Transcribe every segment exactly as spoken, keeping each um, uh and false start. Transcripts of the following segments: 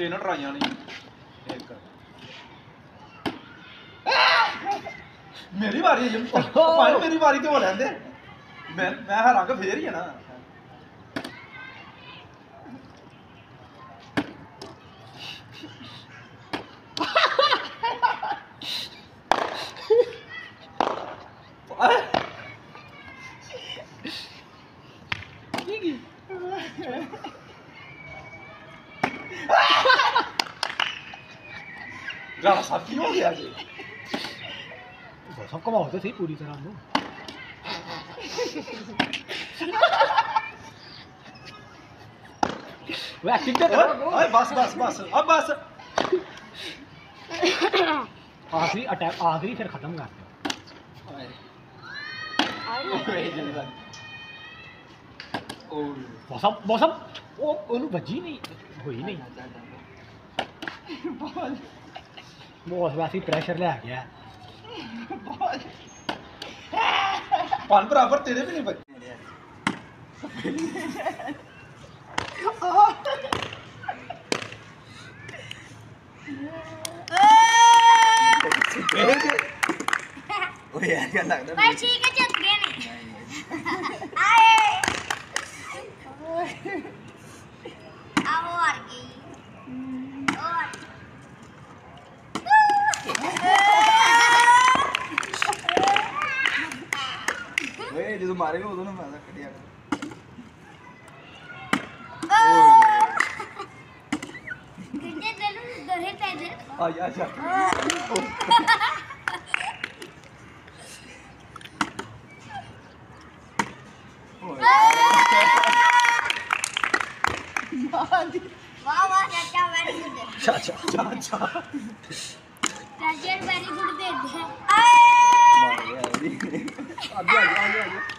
तीन ट्राइयां नहीं एक मेरी बारी है भाई मेरी बारी तो हो लेंदे मैं मैं हारांगा फिर ही है ना ज़्यादा साथी हो गया जी सब कमाओ तो सही पूरी तरह लो वह एक्टिंग तो करो ओए बस बस बस अब बस आखिरी अटैक आखिरी फिर खत्म कर दो मौसम मौसम वो ओनू बजी नहीं हुई नहीं बॉस वैसे ही प्रेशर ले आ गया पान बराबर तेरे भी नहीं बचे यार क्या लगता है भाई ठीक है चल गया नहीं आए आओ आ गई और वे जो मारेगा उधर ना मारा कटिया कितने दिन दोहे पैदल आ जा जा वाह वाह चाचा वेरी गुड चाचा चाचा चाचा वेरी गुड दे दे मार गया अभी अभी आ गया आ गया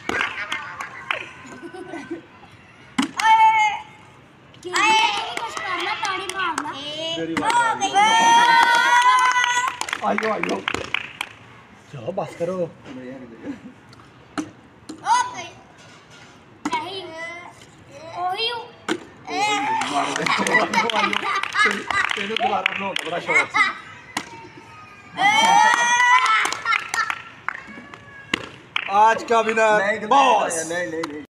आए कुछ करना ताड़ी मारना मेरी बात आयो आयो चलो बस करो ओके नहीं ओही मार गया तेरे दोबारा बनाओ बड़ा शौक आज का विनर बॉस नहीं नहीं नहीं